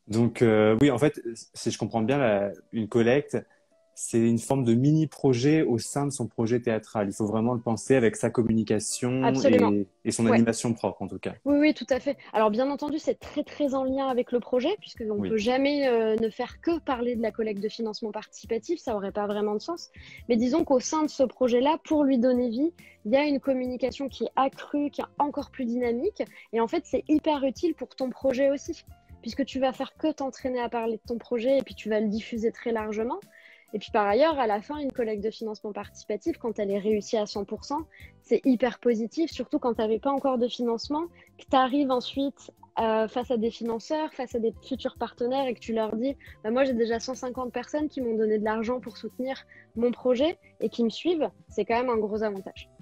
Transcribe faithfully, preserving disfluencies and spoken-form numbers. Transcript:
Donc, euh, oui, en fait, si je comprends bien, la- une collecte, c'est une forme de mini-projet au sein de son projet théâtral. Il faut vraiment le penser avec sa communication Absolument. et, et son Ouais. animation propre, en tout cas. Oui, oui, tout à fait. Alors, bien entendu, c'est très, très en lien avec le projet, puisqu'on ne Oui, peut jamais euh, ne faire que parler de la collecte de financement participatif, ça n'aurait pas vraiment de sens. Mais disons qu'au sein de ce projet-là, pour lui donner vie, il y a une communication qui est accrue, qui est encore plus dynamique. Et en fait, c'est hyper utile pour ton projet aussi, puisque tu vas faire que t'entraîner à parler de ton projet et puis tu vas le diffuser très largement. Et puis par ailleurs, à la fin, une collecte de financement participatif, quand elle est réussie à cent pour cent, c'est hyper positif, surtout quand tu n'avais pas encore de financement, que tu arrives ensuite euh, face à des financeurs, face à des futurs partenaires et que tu leur dis, bah, moi j'ai déjà cent cinquante personnes qui m'ont donné de l'argent pour soutenir mon projet et qui me suivent, c'est quand même un gros avantage.